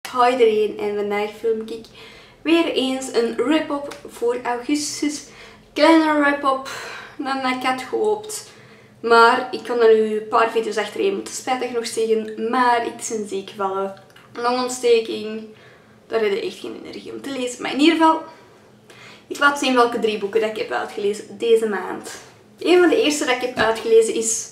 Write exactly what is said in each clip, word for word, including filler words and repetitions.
Hoi iedereen en vandaag film ik weer eens een wrap-up voor augustus. Kleine wrap-up dan ik had gehoopt. Maar ik kan er nu een paar video's achtereen moeten spijtig nog zeggen. Maar ik ben ziek gevallen. Longontsteking. Daar heb je echt geen energie om te lezen. Maar in ieder geval, ik laat zien welke drie boeken dat ik heb uitgelezen deze maand. Een van de eerste dat ik heb uitgelezen is...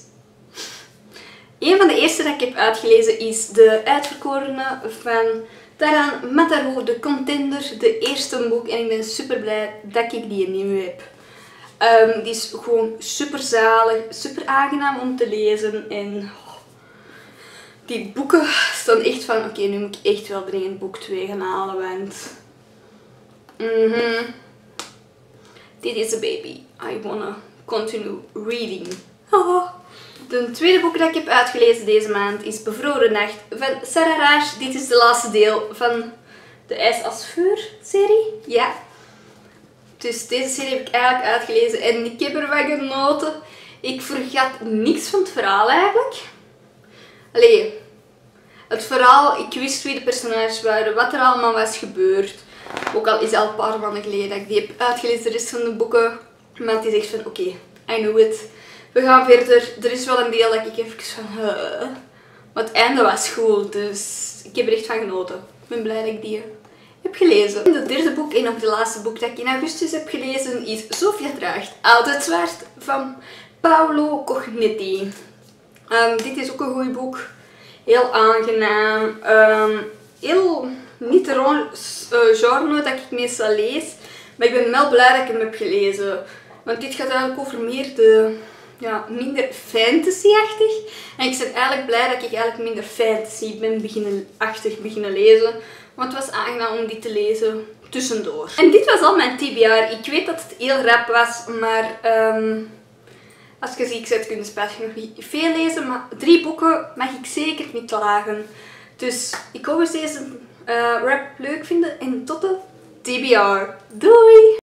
Een van de eerste dat ik heb uitgelezen is De Uitverkorene van Taran Mataro, de Contender, de eerste boek. En ik ben super blij dat ik die nu heb. Um, die is gewoon super zalig, super aangenaam om te lezen. En oh, die boeken staan echt van, oké, okay, nu moet ik echt wel dringend boek twee gaan halen, want... Mm-hmm. Dit is a baby. I wanna continue reading. Oh. De tweede boek dat ik heb uitgelezen deze maand is Bevroren Nacht van Sarah Raasch. Dit is de laatste deel van de IJs als Vuur serie. Ja. Dus deze serie heb ik eigenlijk uitgelezen en ik heb ervan genoten. Ik vergat niks van het verhaal eigenlijk. Allee, het verhaal, ik wist wie de personages waren, wat er allemaal was gebeurd. Ook al is het al een paar maanden geleden dat ik die heb uitgelezen, de rest van de boeken. Maar het is echt van, oké, okay, I know it. We gaan verder. Er is wel een deel dat ik even van... Uh, maar het einde was goed, dus ik heb er echt van genoten. Ik ben blij dat ik die heb gelezen. Het derde boek en ook de laatste boek dat ik in augustus heb gelezen is Sofia draagt altijd zwart van Paolo Cognetti. Um, dit is ook een goed boek. Heel aangenaam. Um, heel niet de genre dat ik meestal lees. Maar ik ben wel blij dat ik hem heb gelezen. Want dit gaat eigenlijk over meer de... Ja, minder fantasy-achtig. En ik ben eigenlijk blij dat ik eigenlijk minder fantasy ben beginnen, achtig beginnen lezen. Want het was aangenaam om die te lezen tussendoor. En dit was al mijn T B R. Ik weet dat het heel rap was, maar um, als je ziek bent kun je spijtig nog niet veel lezen. Maar drie boeken mag ik zeker niet lagen. Dus ik hoop dat deze uh, rap leuk vinden en tot de T B R. Doei!